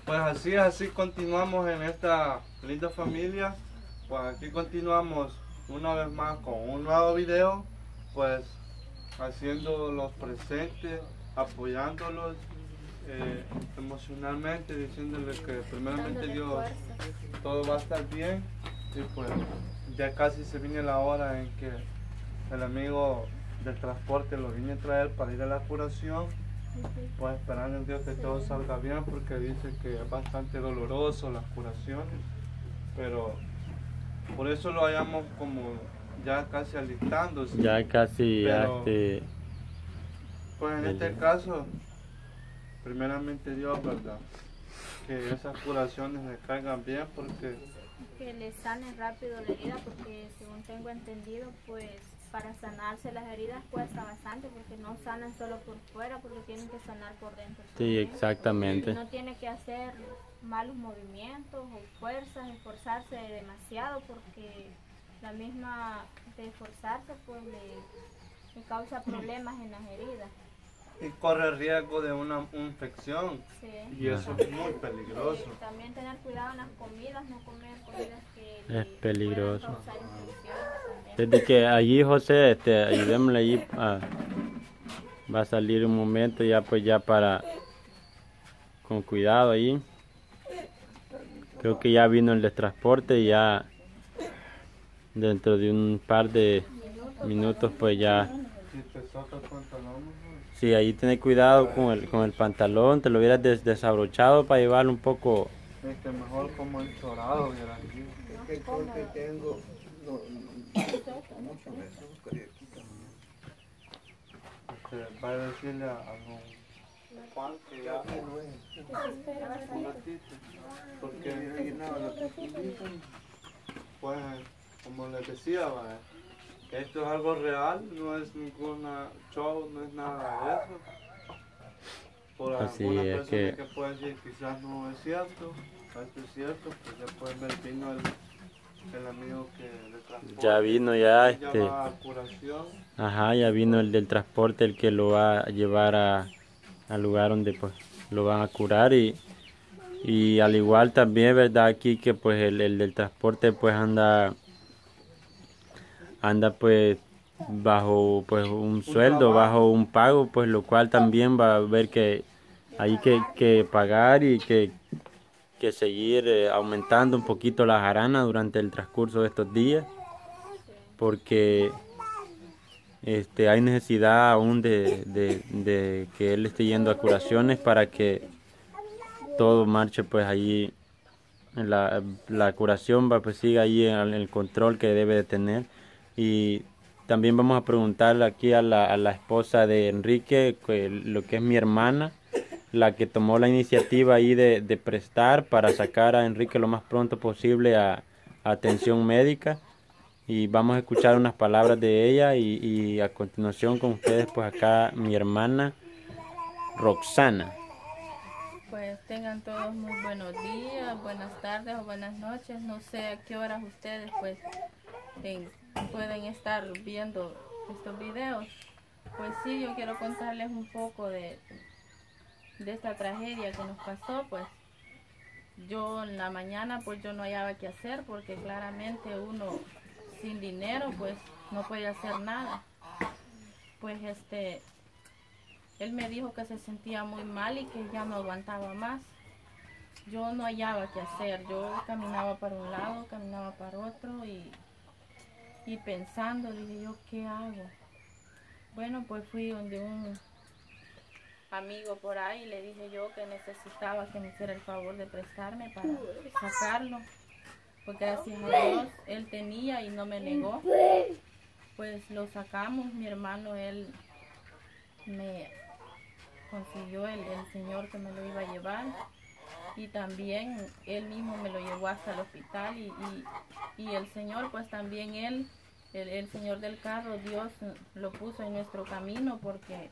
Pues así continuamos en esta linda familia. Pues aquí continuamos una vez más con un nuevo video, pues haciéndolos presentes, apoyándolos emocionalmente, diciéndoles que primeramente Dios todo va a estar bien. Y pues ya casi se viene la hora en que el amigo del transporte lo viene a traer para ir a la curación. Pues esperando en Dios que todo salga bien, porque dice que es bastante doloroso las curaciones, pero por eso lo hayamos como ya casi alistándose. Ya casi, pero pues en este caso, primeramente Dios, ¿verdad? Que esas curaciones le caigan bien, porque que le sanen rápido la herida, porque según tengo entendido, pues para sanarse las heridas cuesta bastante, porque no sanan solo por fuera, porque tienen que sanar por dentro. Sí, exactamente. No tiene que hacer malos movimientos o fuerzas, esforzarse demasiado, porque la misma de esforzarse pues le causa problemas en las heridas. y corre riesgo de una infección. Sí. Y eso es muy peligroso. También tener cuidado en las comidas, no comer comidas que Es peligroso. puedan causar infecciones también. Desde que allí José, ayudémosle allí, va a salir un momento ya pues ya para, con cuidado ahí. Creo que ya vino el de transporte y ya dentro de un par de minutos pues ya. Si te saca el pantalón, Sí, ahí tener cuidado con el pantalón, te lo hubieras desabrochado para llevarlo un poco. mejor como enchorado, ¿verdad? Es que el sol que tengo, mucho me sufre aquí también. Va a decirle a don Juan que ya No es. un ratito, porque Hubiera llenado la piscinita. pues como les decía, ¿vale? Que esto es algo real, no es ninguna show, no es nada de eso. Por Así alguna es persona que puede decir quizás no es cierto, esto es cierto, pues ya pueden ver, vino el amigo que le transporta. Ya vino ya Ya va a curación. Ajá, ya vino el del transporte, el que lo va a llevar al lugar donde pues lo van a curar y al igual también, verdad, aquí que pues el del transporte pues anda pues bajo pues un sueldo, bajo un pago, pues lo cual también va a ver que hay que pagar y que seguir aumentando un poquito la jarana durante el transcurso de estos días, porque hay necesidad aún de que él esté yendo a curaciones para que todo marche pues allí, la curación va pues siga ahí en el control que debe de tener. Y también vamos a preguntarle aquí a la esposa de Enrique, lo que es mi hermana, la que tomó la iniciativa ahí de prestar para sacar a Enrique lo más pronto posible a atención médica. Y vamos a escuchar unas palabras de ella y a continuación con ustedes pues acá mi hermana Roxana. Pues tengan todos muy buenos días, buenas tardes o buenas noches. No sé a qué horas ustedes pues pueden estar viendo estos videos. Pues sí, yo quiero contarles un poco de esta tragedia que nos pasó. Pues yo en la mañana pues yo no hallaba qué hacer, porque claramente uno sin dinero pues no puede hacer nada. Pues él me dijo que se sentía muy mal y que ya no aguantaba más. Yo no hallaba qué hacer, yo caminaba para un lado, caminaba para otro y pensando, dije yo, ¿qué hago? Bueno, pues fui donde un amigo por ahí y le dije yo que necesitaba que me hiciera el favor de prestarme para sacarlo. Pues gracias a Dios él tenía y no me negó. Pues lo sacamos, mi hermano, él me consiguió el señor que me lo iba a llevar y también él mismo me lo llevó hasta el hospital y el señor pues también el señor del carro, Dios lo puso en nuestro camino porque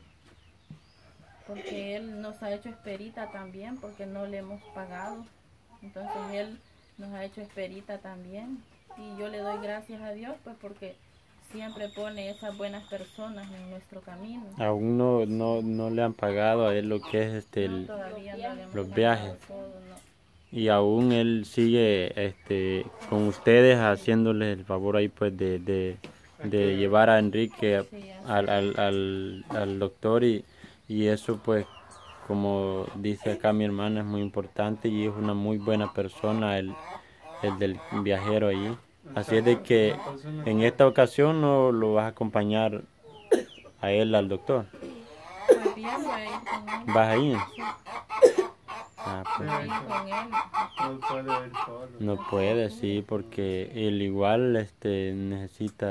él nos ha hecho esperita también, porque no le hemos pagado. Entonces él nos ha hecho esperita también y yo le doy gracias a Dios pues porque siempre pone esas buenas personas en nuestro camino. Aún no le han pagado a él lo que es No, todavía no le hemos los pagado viajes. todo, no. y aún él sigue con ustedes haciéndoles el favor ahí pues de llevar a Enrique Sí, al doctor y eso pues como dice acá mi hermana es muy importante y es una muy buena persona el del viajero allí. Así es de que en esta ocasión no lo vas a acompañar a él al doctor. pues bien, voy a ir con él. ¿Vas a ir? Sí, Ah, pues voy a ir con él. No puede ir solo. no puede, sí, porque él igual necesita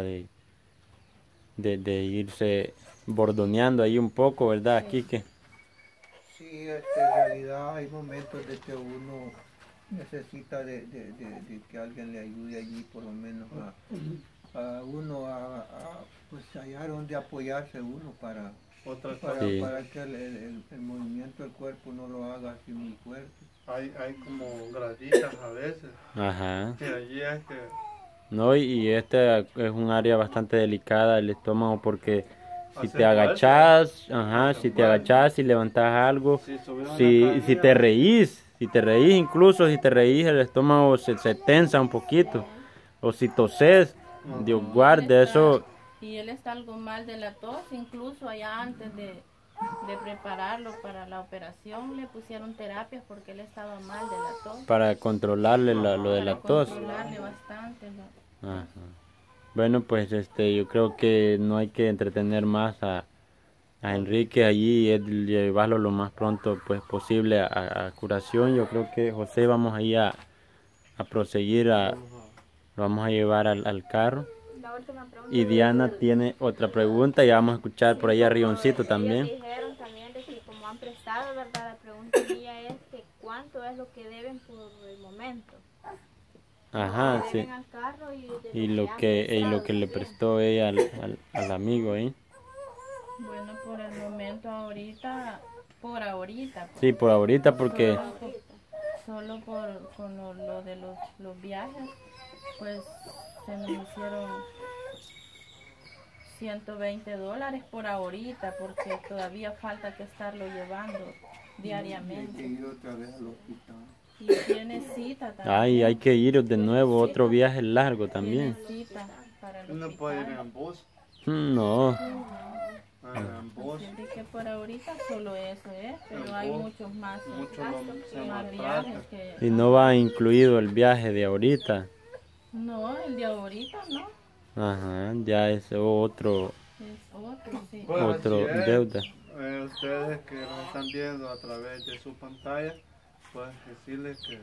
de irse bordoneando ahí un poco, ¿verdad, Quique? Sí, en realidad hay momentos de que uno necesita de que alguien le ayude allí, por lo menos a uno pues hallar donde apoyarse uno para Otra cosa, Sí. para que el movimiento del cuerpo no lo haga así muy fuerte. hay como graditas a veces. Ajá. Que allí es que No, y este es un área bastante delicada el estómago porque si Hacer te agachas, ajá, si te agachas y levantas algo, si subieron si te reís incluso si te reís el estómago se tensa un poquito. O si toses, Dios No, guarde, él está- eso, Y él está algo mal de la tos, incluso allá antes de prepararlo para la operación le pusieron terapias porque él estaba mal de la tos. para controlarle lo de Para la tos. controlarle bastante. Ajá. Bueno, pues yo creo que no hay que entretener más a Enrique allí y es llevarlo lo más pronto pues posible a curación. Yo creo que José vamos ahí a proseguir lo vamos a llevar al carro. La última pregunta. Y Diana tiene otra pregunta y vamos a escuchar por ahí a Rioncito también. Ellos dijeron también de que como han prestado, ¿verdad? La pregunta mía es que cuánto es lo que deben por el momento. Ajá, Lo que sí. deben al carro y de Y lo han que prestado. le prestó ella al amigo ahí. Bueno, por el momento ahorita, por ahorita, pues, Sí, por ahorita porque solo con lo de los viajes, pues se me hicieron $120 por ahorita, porque todavía falta que estarlo llevando Hay diariamente. que ir otra vez al hospital. Y tiene cita también. ay, hay que ir de nuevo, otro viaje largo también. Tiene cita para el no puede ir hospital. en bus. No, En bus. Así de que por ahorita solo eso es, pero hay muchos más Mucho se más maltrata. viajes que... y no va incluido el viaje de ahorita. No, el de ahorita no, Ajá, ya es otro es otro, sí. Pues, otro así es. deuda. Ustedes que nos están viendo a través de su pantalla, pues decirles que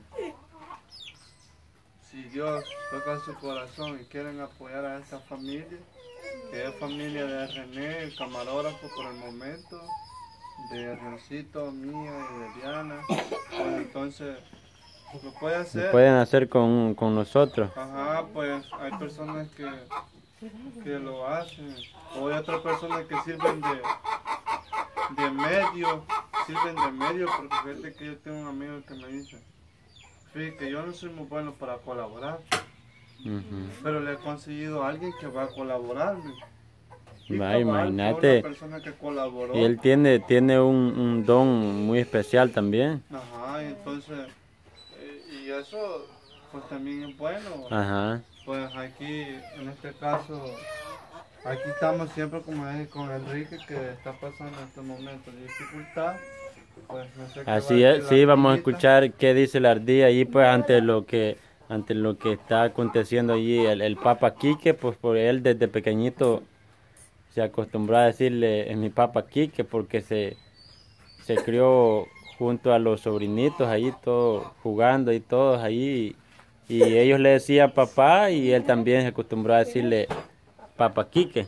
si Dios toca su corazón y quieren apoyar a esta familia, que es familia de René, el camarógrafo por el momento, de Rencito, mía y de Diana, pues entonces lo puede Lo hacer. pueden hacer con nosotros. Ajá, pues hay personas que lo hacen, o hay otras personas que sirven de medio, porque fíjate que yo tengo un amigo que me dice, fíjate que yo no soy muy bueno para colaborar, Ujú. pero le he conseguido a alguien que va a colaborarme. Y Va, cabal, imagínate. fue una persona que colaboró. Y él tiene un don muy especial también. Ajá, y entonces, y eso pues también es bueno. Ajá. Pues aquí, en este caso, aquí estamos siempre como es con Enrique que está pasando en este momento de dificultad. Pues no sé qué Así va a es, decir sí, la vamos a ardillita. escuchar qué dice la ardilla ahí pues ante lo que está aconteciendo allí el Papa Quique, pues por él desde pequeñito se acostumbró a decirle mi Papa Quique porque se crió junto a los sobrinitos ahí todos jugando y todos ahí y ellos le decían papá y él también se acostumbró a decirle Papa Quique.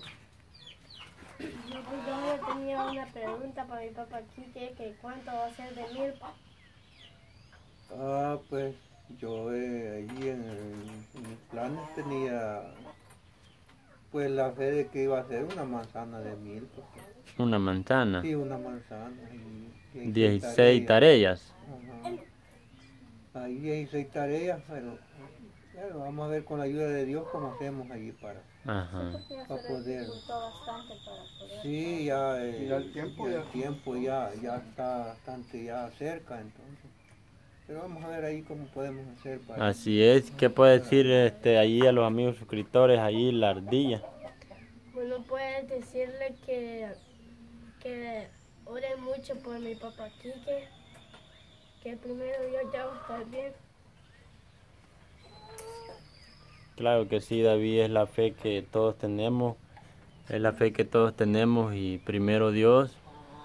Yo tenía una pregunta para mi papá aquí, que cuánto va a ser de milpa. Pues yo allí en mis planes tenía pues la fe de que iba a ser una manzana de milpa. Una manzana, Sí, una manzana. Y 16 tareas. Ajá. Ahí 16 tareas, pero vamos a ver con la ayuda de Dios cómo hacemos allí para Ajá. poder. Bastante para poder. Sí, ya, Y ya el tiempo ya ya- el tiempo ya está bastante ya cerca, entonces Pero vamos a ver ahí cómo podemos hacer para... Así es. ¿Qué puede decir allí a los amigos suscriptores, allí la ardilla? Bueno, puedes decirle que oren mucho por mi papá Quique, que primero Dios ya va a estar bien. Claro que sí, David, es la fe que todos tenemos. Es la fe que todos tenemos y primero Dios,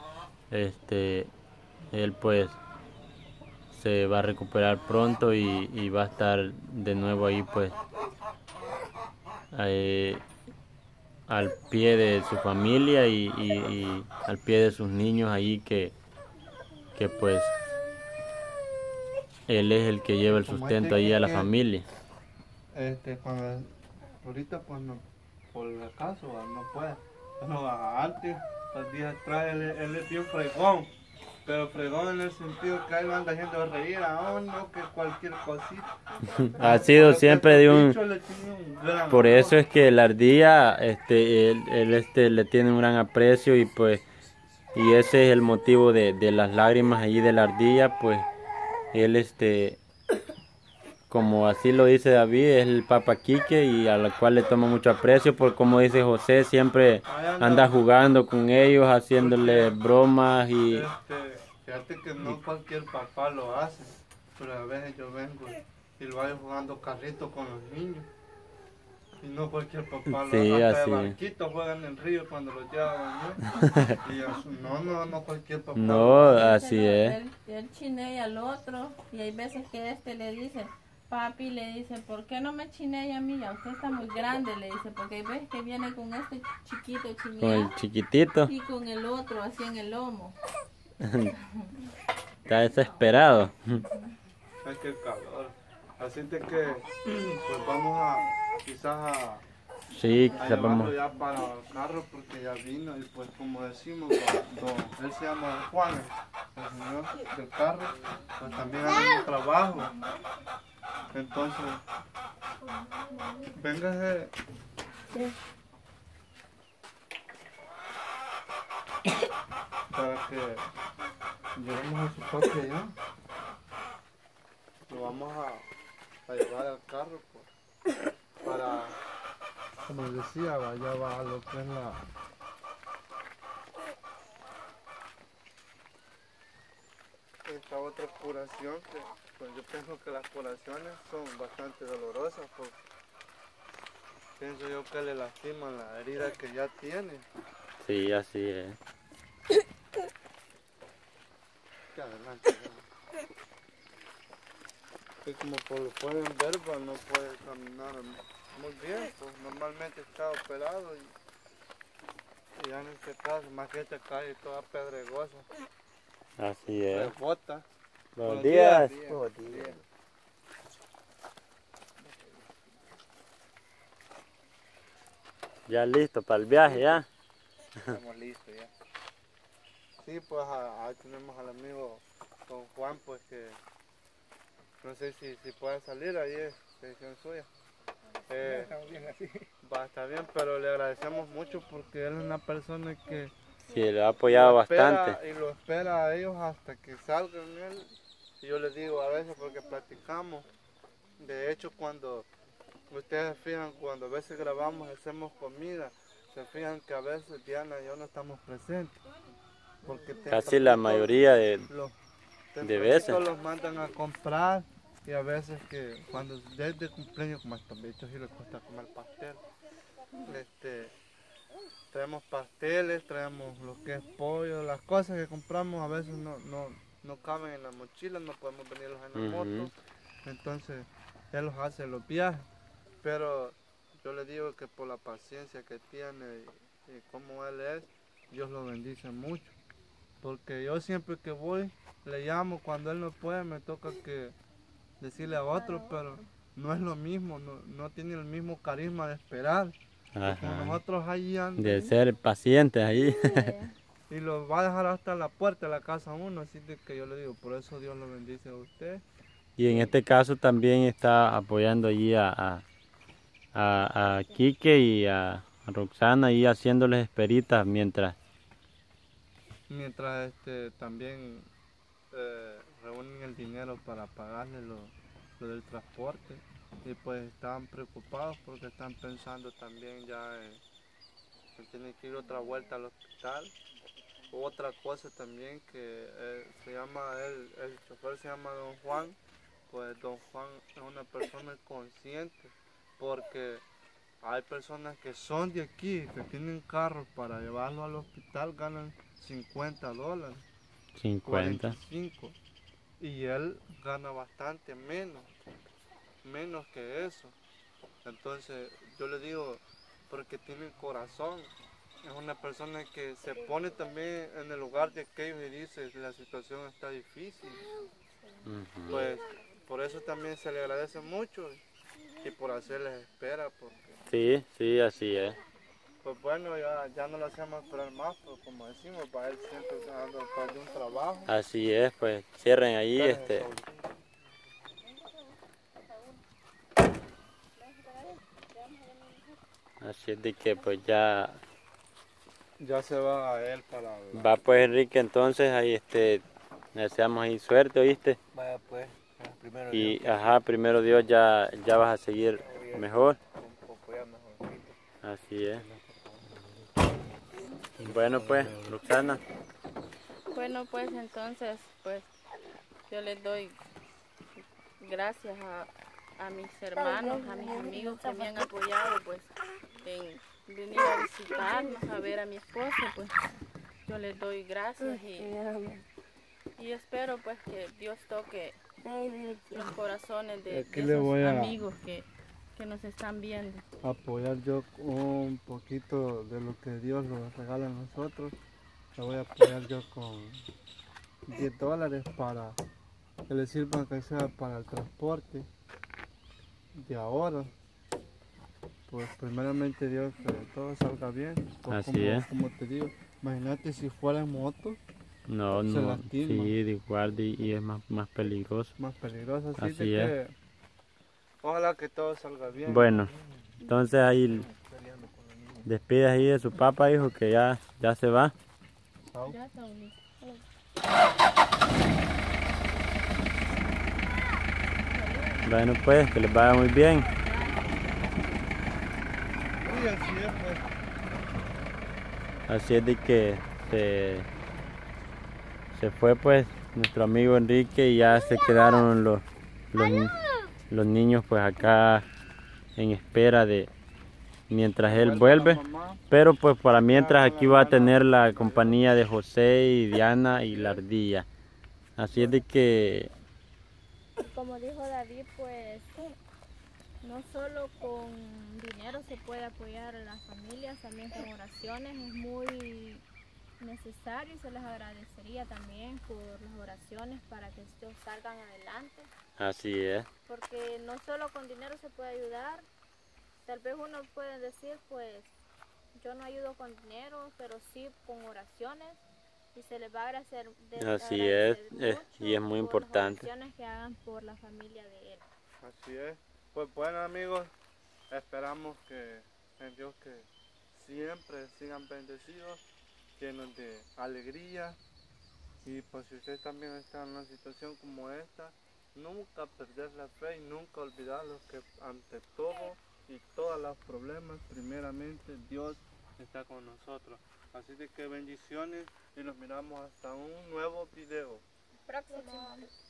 Él pues se va a recuperar pronto y va a estar de nuevo ahí pues al pie de su familia y al pie de sus niños ahí que pues Él es el que lleva el sustento ahí a la familia. Cuando ahorita pues no, por el caso no puede. Bueno, antes, los días atrás, él es bien fregón. Pero fregón en el sentido que ahí lo anda haciendo reír a uno, que cualquier cosita. Ha sido siempre de un... gran Por amor. eso es que la ardilla, él le tiene un gran aprecio y pues, y ese es el motivo de las lágrimas allí de la ardilla, pues, él como así lo dice David, es el Papa Quique y a la cual le toma mucho aprecio, por como dice José, siempre anda jugando con ellos, haciéndole bromas y... Fíjate que no cualquier papá lo hace, pero a veces yo vengo y lo vaya jugando carrito con los niños. Y no cualquier papá lo Sí, hace, hasta así. de barquito juegan en el río cuando los llevan, ¿no? Y no cualquier papá No, lo hace. así es. Él chinea al otro y hay veces que le dice, papi, le dice, ¿por qué no me chinea a mí? Ya usted está muy grande, le dice, porque hay veces que viene con este chiquito Con el chinear chiquitito, y con el otro así en el lomo. está desesperado. Es que el calor. Así de que pues vamos a quizás Sí, a quizás llevarlo vamos... ya para el carro porque ya vino y pues como decimos, él se llama Juan, el señor del carro, pues también anda en trabajo. Entonces, véngase. Para que llevemos a su papi allá. Lo vamos a llevar al carro pues, para, como les decía, allá va lo que es esta otra curación que pues yo pienso que las curaciones son bastante dolorosas porque pienso yo que le lastiman la herida que ya tiene. Sí, así es. Que adelante. Y como lo pueden ver, pues no puede caminar muy bien, pues normalmente está operado y ya en este caso, más que esta calle toda pedregosa, Así es. rebota. Buenos días. Buenos días. Ya listo para el viaje, ya. Estamos listos ya. Sí, pues ahí tenemos al amigo don Juan, pues que no sé si puede salir, ahí es decisión suya. Estamos bien así. Va a estar bien, pero le agradecemos mucho porque él es una persona que Sí, le ha apoyado lo espera bastante. y lo espera a ellos hasta que salgan él. Y yo les digo a veces porque platicamos. De hecho, cuando ustedes se fijan, cuando a veces grabamos, hacemos comida, se fijan que a veces Diana y yo no estamos presentes. Porque Casi la mayoría de veces. los mandan a comprar y a veces que cuando desde cumpleaños, como a estos bichos sí les cuesta comer pastel, traemos pasteles, traemos lo que es pollo, las cosas que compramos a veces no caben en la mochila, no podemos venirlos en la moto, entonces él los hace los viajes, pero yo le digo que por la paciencia que tiene y como él es, Dios lo bendice mucho, porque yo siempre que voy le llamo, cuando él no puede me toca que decirle a otro, pero no es lo mismo, no tiene el mismo carisma de esperar. Como Ajá. nosotros ahí andan, De ser pacientes ahí. y lo va a dejar hasta la puerta de la casa uno, así de que yo le digo, por eso Dios lo bendice a usted. Y en este caso también está apoyando allí a Quique y a Roxana y haciéndoles esperitas mientras. Mientras también reúnen el dinero para pagarle lo del transporte y pues estaban preocupados porque están pensando también ya en tener que ir otra vuelta al hospital. Otra cosa también que se llama, el chofer se llama Don Juan, pues Don Juan es una persona consciente porque hay personas que son de aquí, que tienen carros para llevarlo al hospital, ganan $50, 50. 45, y él gana bastante menos que eso. Entonces yo le digo, porque tiene corazón, es una persona que se pone también en el lugar de aquellos y dice, la situación está difícil. Ujú. Pues por eso también se le agradece mucho y por hacerles espera, porque Sí, sí, así es. pues bueno, ya no lo hacemos esperar más, pero como decimos, para él siempre trabajando detrás de un trabajo. Así es, pues cierren ahí, Espérense, Saúl. así es de que pues ya Ya se va a él para... va pues Enrique, entonces ahí le deseamos ahí suerte, ¿oíste? Vaya pues, primero Y Dios, ajá, primero Dios ya vas a seguir mejor. un poco ya mejor. Así es. Bueno pues, Roxana, Bueno, pues entonces, pues yo les doy gracias a mis hermanos, a mis amigos que me han apoyado pues en venir a visitarnos, a ver a mi esposo, pues yo les doy gracias y espero pues que Dios toque los corazones de Aquí le esos voy a- amigos que nos están viendo. apoyar yo un poquito de lo que Dios nos regala a nosotros. Le voy a apoyar yo con $10 para que le sirvan, que sea para el transporte de ahora. Pues primeramente Dios, que todo salga bien. Pues Así es. como te digo, imagínate si fuera en moto, no, Se no, lastima. sí, de igual y es más peligroso. más peligroso, así, Así de es. que ojalá que todo salga bien. Bueno, entonces ahí despide ahí de su papá, hijo, que ya se va. Chao. Ya, Saúl. Bueno pues, que les vaya muy bien. Sí, así es, pues. Así es de que se fue pues nuestro amigo Enrique y ya se quedaron los niños pues acá en espera de mientras él vuelve. Mamá. Pero pues para mientras aquí va a tener la compañía de José y Diana y la ardilla. Así es de que Y como dijo David, pues no solo con dinero se puede apoyar a las familias, también con oraciones es muy necesario y se les agradecería también por las oraciones para que estos salgan adelante, así es. porque no solo con dinero se puede ayudar, tal vez uno puede decir pues yo no ayudo con dinero, pero sí con oraciones y se les va a agradecer, Así es, mucho y es muy por importante. las oraciones que hagan por la familia de él. Así es. Pues bueno, amigos, esperamos que en Dios que siempre sigan bendecidos, llenos de alegría. Y pues si ustedes también están en una situación como esta, nunca perder la fe y nunca olvidarlos que ante todo y todos los problemas, primeramente Dios está con nosotros. Así de que bendiciones y nos miramos hasta un nuevo video. Próximo.